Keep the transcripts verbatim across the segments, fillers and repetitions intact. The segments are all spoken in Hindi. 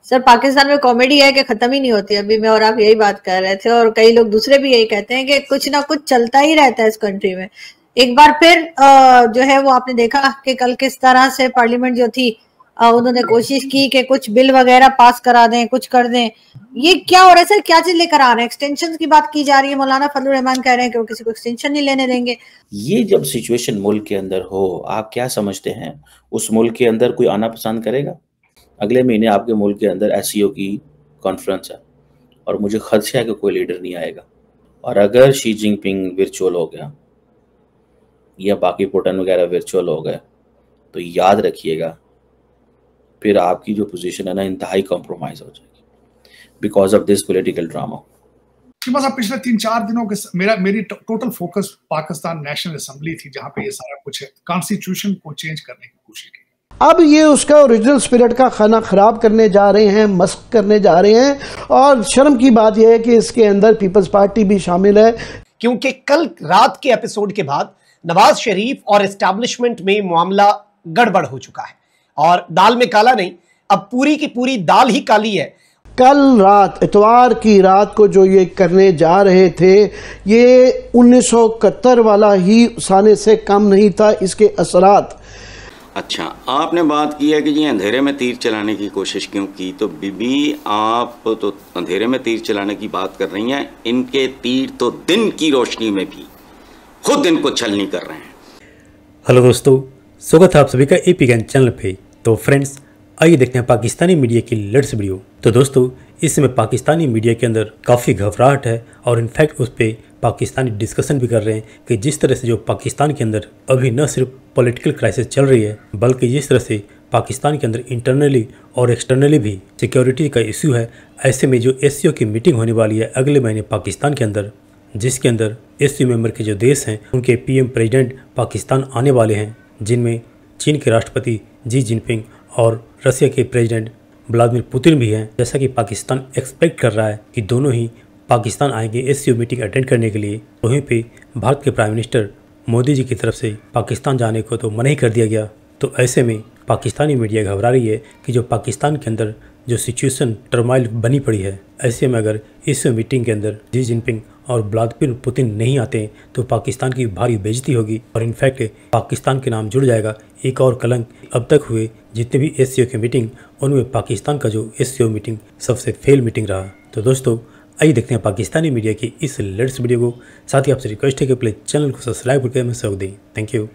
सर पाकिस्तान में कॉमेडी है कि खत्म ही नहीं होती। अभी मैं और आप यही बात कर रहे थे और कई लोग दूसरे भी यही कहते हैं कि कुछ ना कुछ चलता ही रहता है इस कंट्री में। एक बार फिर जो है वो आपने देखा कि कल किस तरह से पार्लियामेंट जो थी उन्होंने कोशिश की कि कुछ बिल वगैरह पास करा दें, कुछ कर दें। ये क्या हो रहा है सर, क्या चीज लेकर आ रहे हैं? एक्सटेंशन की बात की जा रही है, मौलाना फजलुर रहमान कह रहे हैं कि वो किसी को एक्सटेंशन नहीं लेने देंगे। ये जब सिचुएशन मुल्क के अंदर हो, आप क्या समझते हैं उस मुल्क के अंदर कोई आना पसंद करेगा? अगले महीने आपके मुल्क के अंदर एस सी ओ की कॉन्फ्रेंस है और मुझे खदशा है कि कोई लीडर नहीं आएगा। और अगर शी जिनपिंग वर्चुअल हो गया या बाकी पुतिन वगैरह वर्चुअल हो गए तो याद रखिएगा फिर आपकी जो पोजीशन है ना इंतहाई कॉम्प्रोमाइज हो जाएगी because of this political drama. पिछले तीन चार दिनों के मेरा मेरी total focus Pakistan national assembly थी, जहां पे ये सारा कुछ है, कॉन्स्टिट्यूशन को चेंज करने की कोशिश की। अब ये उसका ओरिजिनल स्पिरिट का खाना खराब करने जा रहे हैं, मस्क करने जा रहे हैं। और शर्म की बात यह है कि इसके अंदर पीपल्स पार्टी भी शामिल है, क्योंकि कल रात के एपिसोड के बाद नवाज शरीफ और एस्टैब्लिशमेंट में मामला गड़बड़ हो चुका है और दाल में काला नहीं, अब पूरी की पूरी दाल ही काली है। कल रात इतवार की रात को जो ये करने जा रहे थे, ये उन्नीस सौ इकहत्तर वाला ही साने से कम नहीं था इसके असरात। अच्छा, आपने बात की है कि ये अंधेरे में तीर चलाने की कोशिश क्यों की, तो बीबी आप तो अंधेरे में तीर चलाने की बात कर रही हैं, इनके तीर तो दिन की रोशनी में भी खुद इनको छलनी कर रहे हैं। हेलो दोस्तों, स्वागत है आप सभी का एपी ज्ञान चैनल पे। तो फ्रेंड्स, आइए देखते हैं पाकिस्तानी मीडिया की लेटेस्ट वीडियो। तो दोस्तों, इस समय पाकिस्तानी मीडिया के अंदर काफ़ी घबराहट है और इनफैक्ट उस पर पाकिस्तानी डिस्कशन भी कर रहे हैं कि जिस तरह से जो पाकिस्तान के अंदर अभी न सिर्फ पॉलिटिकल क्राइसिस चल रही है, बल्कि जिस तरह से पाकिस्तान के अंदर इंटरनली और एक्सटर्नली भी सिक्योरिटी का इशू है। ऐसे में जो एस सी ओ की मीटिंग होने वाली है अगले महीने पाकिस्तान के अंदर, जिसके अंदर एस सी ओ मेंबर के जो देश हैं उनके पी एम प्रेजिडेंट पाकिस्तान आने वाले हैं, जिनमें चीन के राष्ट्रपति जी जिनपिंग और रसिया के प्रेसिडेंट व्लादिमीर पुतिन भी हैं। जैसा कि पाकिस्तान एक्सपेक्ट कर रहा है कि दोनों ही पाकिस्तान आएंगे S C O meeting attend करने के लिए। वहीं पे भारत के प्राइम मिनिस्टर मोदी जी की तरफ से पाकिस्तान जाने को तो मना ही कर दिया गया। तो ऐसे में पाकिस्तानी मीडिया घबरा रही है कि जो पाकिस्तान के अंदर जो सिचुएशन टर्माइल बनी पड़ी है, ऐसे में अगर इस मीटिंग के अंदर जी जिनपिंग और व्लादिमीर पुतिन नहीं आते तो पाकिस्तान की भारी बेइज्जती होगी और इनफैक्ट पाकिस्तान के नाम जुड़ जाएगा एक और कलंक। अब तक हुए जितने भी एस सी ओ की मीटिंग, उनमें पाकिस्तान का जो एस सी ओ मीटिंग सबसे फेल मीटिंग रहा। तो दोस्तों, आइए देखते हैं पाकिस्तानी मीडिया की इस लेटेस्ट वीडियो को। साथ ही आपसे रिक्वेस्ट है कि प्लीज चैनल को सब्सक्राइब करके हमें सहयोग दें। Thank you.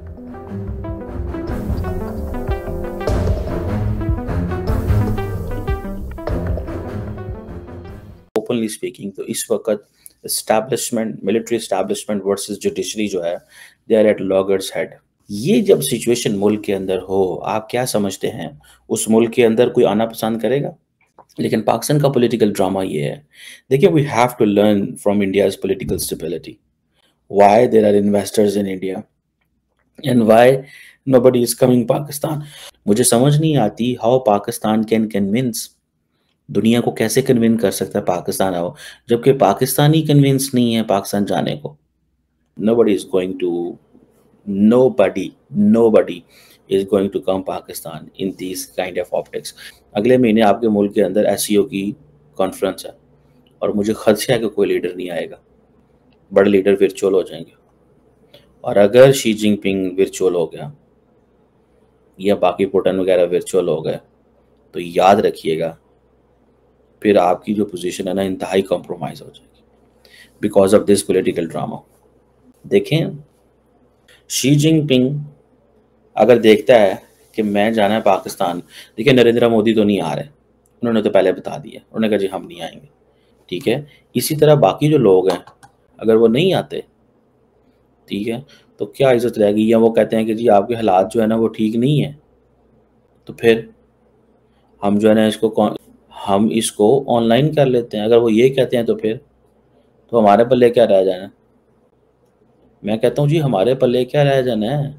ओपनली स्पीकिंग तो इस वक्त establishment, military establishment versus judiciary जो है, they are at loggers head. ये जब सिचुएशन मुल्क के अंदर हो, आप क्या समझते हैं उस मुल्क के अंदर कोई आना पसंद करेगा? लेकिन पाकिस्तान का पॉलिटिकल ड्रामा ये है। देखिए, we have to learn from India's political stability, why there are investors in India and why nobody is coming Pakistan. मुझे समझ नहीं आती हाउ पाकिस्तान कैन कन्विंस, दुनिया को कैसे कन्विंस कर सकता है पाकिस्तान आओ, जबकि पाकिस्तान ही कन्विंस नहीं है पाकिस्तान जाने को। Nobody is going to nobody nobody is going to come Pakistan in these kind of optics। अगले महीने आपके मुल्क के अंदर एस सी ओ की कॉन्फ्रेंस है और मुझे खदशा है कि कोई लीडर नहीं आएगा, बड़े लीडर वर्चुअल हो जाएंगे। और अगर शी जिनपिंग वर्चुअल हो गया या बाकी पुतिन वगैरह वर्चुअल हो गए तो याद रखिएगा फिर आपकी जो पोजीशन है ना इंतहाई कॉम्प्रोमाइज हो जाएगी because of this political drama. देखें, शी जिनपिंग अगर देखता है कि मैं जाना है पाकिस्तान, देखिए नरेंद्र मोदी तो नहीं आ रहे, उन्होंने तो पहले बता दिया, उन्होंने कहा जी हम नहीं आएंगे, ठीक है। इसी तरह बाकी जो लोग हैं अगर वो नहीं आते, ठीक है, तो क्या इज्जत रहेगी? या वो कहते हैं कि जी आपके हालात जो है ना वो ठीक नहीं है, तो फिर हम जो है ना इसको हम इसको ऑनलाइन कर लेते हैं। अगर वो ये कहते हैं तो फिर तो हमारे पल्ले क्या रह जाना? मैं कहता हूँ जी हमारे पल्ले क्या रह जाना है।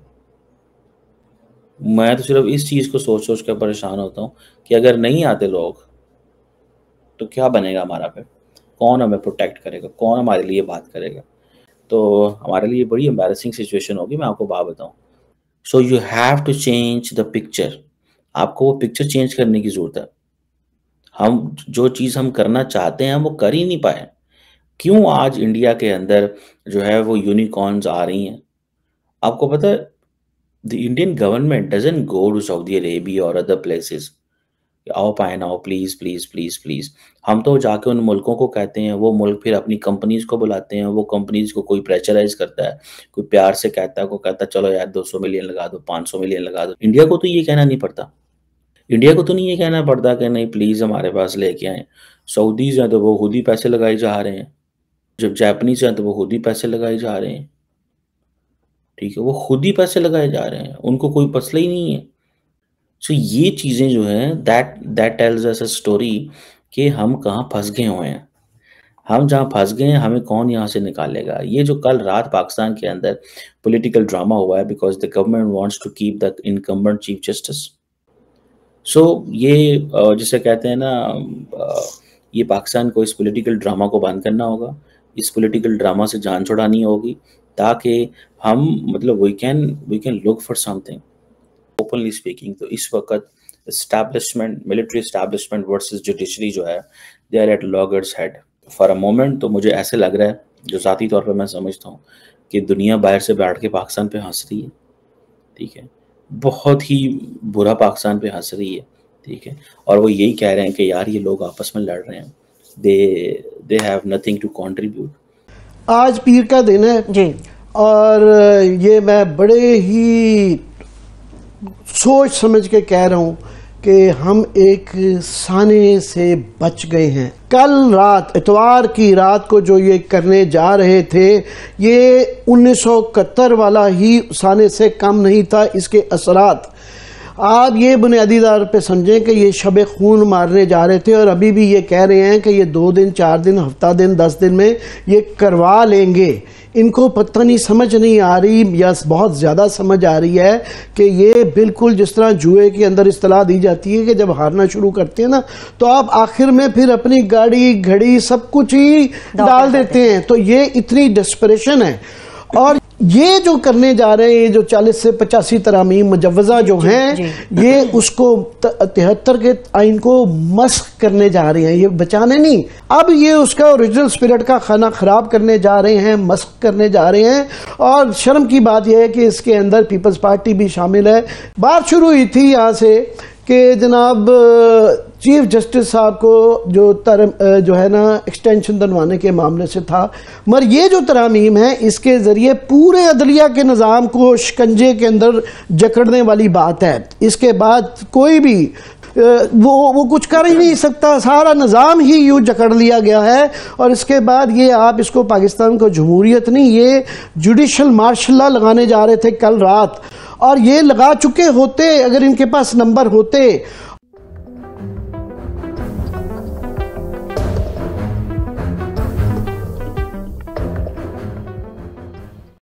मैं तो सिर्फ इस चीज़ को सोच सोच कर परेशान होता हूँ कि अगर नहीं आते लोग तो क्या बनेगा हमारा? फिर कौन हमें प्रोटेक्ट करेगा, कौन हमारे लिए बात करेगा? तो हमारे लिए बड़ी एम्बैरेसिंग सिचुएशन होगी, मैं आपको बात बताऊँ। So you have to change the picture, आपको वो पिक्चर चेंज करने की ज़रूरत है। हम जो चीज़ हम करना चाहते हैं वो कर ही नहीं पाए। क्यों आज इंडिया के अंदर जो है वो यूनिकॉर्न्स आ रही हैं? आपको पता है, the Indian government doesn't go to Saudi Arabia और अदर प्लेसेस, आओ पाए आओ प्लीज़ प्लीज़ प्लीज़ प्लीज़। हम तो जाके उन मुल्कों को कहते हैं, वो मुल्क फिर अपनी कंपनीज़ को बुलाते हैं, वो कंपनीज़ को कोई प्रेशराइज़ करता है, कोई प्यार से कहता है, कोई कहता है चलो यार दो सौ मिलियन लगा दो, पाँच सौ मिलियन लगा दो। इंडिया को तो ये कहना नहीं पड़ता। इंडिया को तो नहीं ये कहना पड़ता कि नहीं प्लीज़ हमारे पास लेके आएँ। सऊदीज़ हैं तो वो खुद ही पैसे लगाए जा रहे हैं, जब जापानीज़ हैं तो वो खुद ही पैसे लगाए जा रहे हैं, ठीक है, वो खुद ही पैसे लगाए जा रहे हैं, उनको कोई मसला ही नहीं है। सो so, ये चीज़ें जो हैं that that tells us a story कि हम कहाँ फंस गए हुए हैं। हम जहाँ फंस गए हैं हमें कौन यहाँ से निकालेगा। ये जो कल रात पाकिस्तान के अंदर पॉलिटिकल ड्रामा हुआ है because the government wants to keep the incumbent chief justice. So ये जिसे कहते हैं ना, ये पाकिस्तान को इस पॉलिटिकल ड्रामा को बंद करना होगा, इस पॉलिटिकल ड्रामा से जान छुड़ानी होगी ताकि हम मतलब we can we can look for something. Openly speaking तो इस वक्त establishment, military establishment versus judiciary जो है, they are at loggers head for a moment. तो मुझे ऐसे लग रहा है, जो ज़ाती तौर पर मैं समझता हूँ कि दुनिया बाहर से बैठ के पाकिस्तान पे हंस रही है, ठीक है, बहुत ही बुरा पाकिस्तान पे हंस रही है, ठीक है, और वो यही कह रहे हैं कि यार ये लोग आपस में लड़ रहे हैं, they they have nothing to contribute. आज पीर का दिन है जी, और ये मैं बड़े ही सोच समझ के कह रहा हूँ कि हम एक साने से बच गए हैं। कल रात, इतवार की रात को जो ये करने जा रहे थे, ये उन्नीस सौ इकहत्तर वाला ही साने से कम नहीं था। इसके असरात आप ये बुनियादी तौर पे समझें कि ये शब खून मारने जा रहे थे, और अभी भी ये कह रहे हैं कि ये दो दिन, चार दिन, हफ्ता दिन, दस दिन में ये करवा लेंगे। इनको पता नहीं, समझ नहीं आ रही या बहुत ज़्यादा समझ आ रही है कि ये बिल्कुल जिस तरह जुए के अंदर इस्तलाह दी जाती है कि जब हारना शुरू करते हैं ना तो आप आखिर में फिर अपनी गाड़ी घड़ी सब कुछ ही डाल देते हैं। तो ये इतनी डेस्परेशन है, और ये जो करने जा रहे हैं, ये जो चालीस से पचासी तरामीम मुजव्वज़ा जो हैं, ये उसको तिहत्तर के आइन को मस्ख करने जा रहे हैं, ये बचाने नहीं। अब ये उसका ओरिजिनल स्पिरिट का खाना ख़राब करने जा रहे हैं, मस्ख करने जा रहे हैं। और शर्म की बात यह है कि इसके अंदर पीपल्स पार्टी भी शामिल है। बात शुरू हुई थी यहाँ से कि जनाब चीफ जस्टिस साहब को जो तरम जो है ना एक्सटेंशन दिलवाने के मामले से था, मगर ये जो तरामीम है इसके ज़रिए पूरे अदलिया के निज़ाम को शिकंजे के अंदर जकड़ने वाली बात है। इसके बाद कोई भी वो वो कुछ कर ही नहीं सकता, सारा निज़ाम ही यूँ जकड़ लिया गया है। और इसके बाद ये आप इसको पाकिस्तान को जमहूरियत नहीं, ये जुडिशल मार्शल लॉ लगाने जा रहे थे कल रात, और ये लगा चुके होते अगर इनके पास नंबर होते।